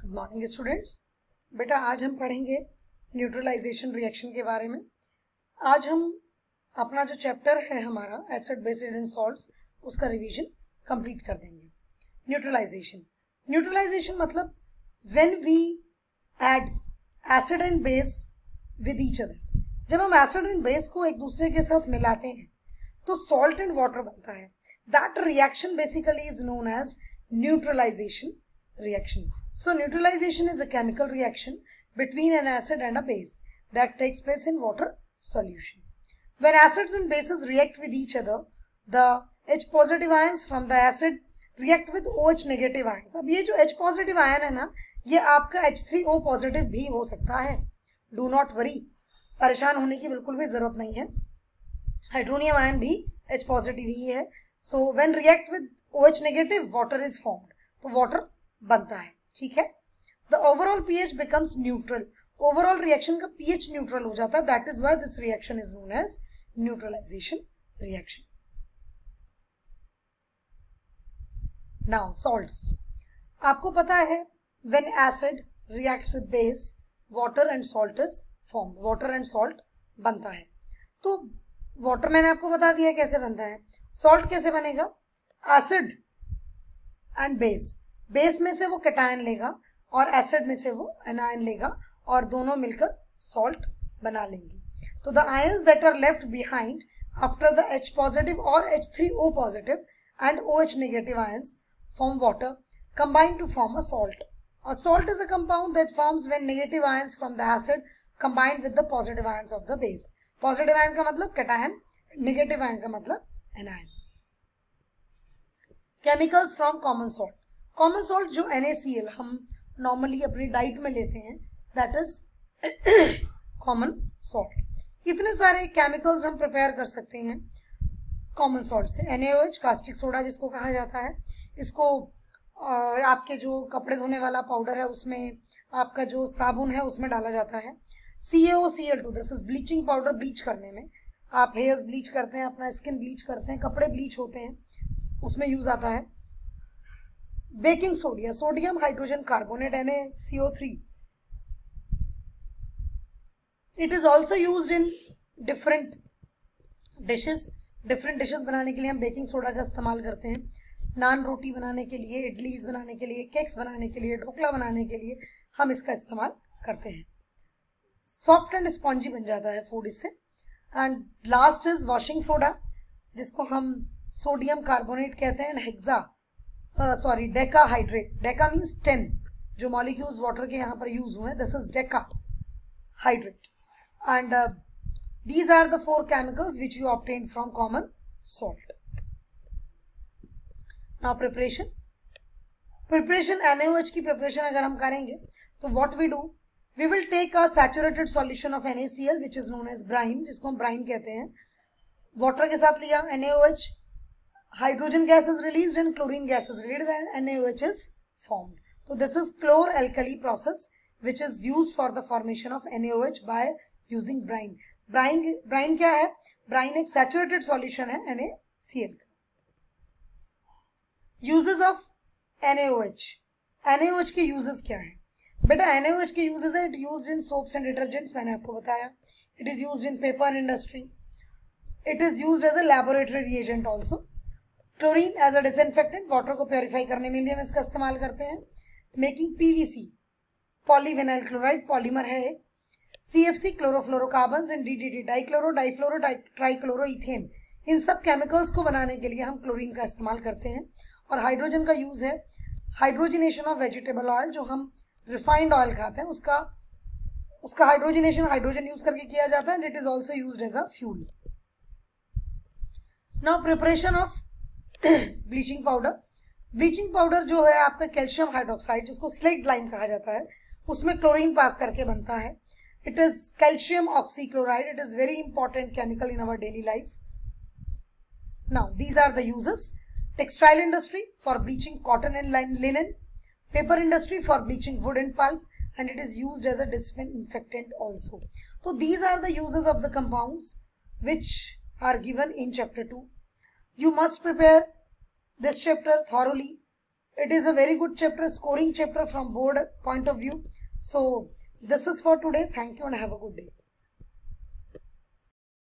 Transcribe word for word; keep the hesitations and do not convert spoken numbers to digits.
Good morning students. बेटा आज हम पढ़ेंगे न्यूट्रलाइजेशन रिएक्शन के बारे में। आज हम अपना जो चैप्टर है हमारा एसिड बेसिस एंड सॉल्ट्स उसका रिवीजन कंप्लीट कर देंगे। न्यूट्रलाइजेशन न्यूट्रलाइजेशन मतलब when we add acid and base with each other. जब हम एसिड एंड बेस को एक दूसरे के साथ मिलाते हैं तो सॉल्ट एंड वाटर बनता है। That reaction basically is known as neutralization reaction. So neutralization is a chemical reaction between an acid and a base that takes place in water solution. When acids and bases react with each other, the H positive ions from the acid react with OH negative ions. अब ये जो H positive ion है ना, ये आपका H three O positive भी हो सकता है। Do not worry, परेशान होने की बिल्कुल भी जरूरत नहीं है। हाइड्रोनियम आयन भी H positive ही है। So when react with OH negative, water is formed. तो water बनता है, ठीक है। The overall pH becomes neutral. Overall reaction का pH neutral हो जाता है. That is why this reaction is known as neutralization reaction. Now salts. आपको पता है when acid reacts with base, water and salt is formed. Water and salt बनता है। तो water मैंने आपको बता दिया कैसे बनता है। Salt कैसे बनेगा? एसिड एंड बेस, बेस में से वो कैटायन लेगा और एसिड में से वो एनायन लेगा और दोनों मिलकर सॉल्ट बना लेंगे। तो the ions that are left behind after the H positive और H three O positive and OH negative ions form water combine to form a salt. A salt is a compound that forms when negative ions from the acid combined with the positive ions of the base. Positive ion का मतलब cation, negative ion का मतलब anion. Chemicals from common salt. Common salt जो NaCl हम normally अपनी diet में लेते हैं, दैट इज कॉमन सॉल्ट। इतने सारे केमिकल्स हम प्रिपेयर कर सकते हैं कॉमन सॉल्ट से। NaOH कास्टिक सोडा जिसको कहा जाता है, इसको आपके जो कपड़े धोने वाला पाउडर है उसमें, आपका जो साबुन है उसमें डाला जाता है। C A O C L two, this is bleaching powder. Bleach करने में आप हेयर्स ब्लीच करते हैं, अपना स्किन ब्लीच करते हैं, कपड़े ब्लीच होते हैं, उसमें यूज आता है। Baking sodia, sodium hydrogen carbonate N A C O three. It is also used in different dishes. Different dishes बनाने के लिए हम बेकिंग सोडा का इस्तेमाल करते हैं। नान रोटी बनाने के लिए, इडलीज बनाने के लिए, केक्स बनाने के लिए, ढोकला बनाने के लिए हम इसका इस्तेमाल करते हैं। सॉफ्ट एंड स्पॉन्जी बन जाता है फूड इससे। And last is washing soda, जिसको हम सोडियम कार्बोनेट कहते हैं। Hexa sorry deca hydrate, deca means ten, जो मॉलिक्यूल्स वाटर के यहाँ पर यूज हुए हैं, this is deca hydrate. And these are the four chemicals which you obtain from common salt. Now preparation preparation NaOH की preparation अगर हम करेंगे तो what we do, we will take a saturated solution of NaCl which is known as brine, जिसको हम Bryan कहते हैं। Water के साथ लिया NaOH, hydrogen gas is released and chlorine gas is released and NaOH is formed. So this is chlor-alkali process which is used for the formation of NaOH by using brine. Brine brine क्या है? Brine एक saturated solution है NaCl का। Uses of NaOH. NaOH के uses क्या है? बेटा NaOH के uses है, it used in soaps and detergents, मैंने आपको बताया। It is used in paper industry. It is used as a laboratory reagent also. Chlorine as a disinfectant, water को प्योरीफाई करने में भी हम इसका इस्तेमाल करते हैं। Making PVC, polyvinyl chloride polymer है। CFC chlorofluorocarbons and DDT, dichloro difluoro trichloro ethane, इन सब केमिकल्स को बनाने के लिए हम क्लोरीन का इस्तेमाल करते हैं। और हाइड्रोजन का यूज है हाइड्रोजिनेशन ऑफ वेजिटेबल ऑयल, जो हम रिफाइंड ऑयल खाते हैं उसका उसका हाइड्रोजिनेशन हाइड्रोजन यूज करके किया जाता है। And it is also used as a fuel. Now preparation of bleaching powder. Bleaching powder जो है आपका कैल्शियम हाइड्रोक्साइड, जिसको स्लेट लाइम कहा जाता है, उसमें क्लोरीन पास करके बनता है। It is calcium oxychloride. It is very important chemical in our daily life. Now these are the uses. Textile industry for bleaching cotton and linen, paper industry for bleaching wood and pulp, and it is used as a disinfectant also. तो these are the uses of the compounds which are given in chapter two. You must prepare this chapter thoroughly it is a very good chapter, scoring chapter from board point of view. So this is for today. Thank you and have a good day.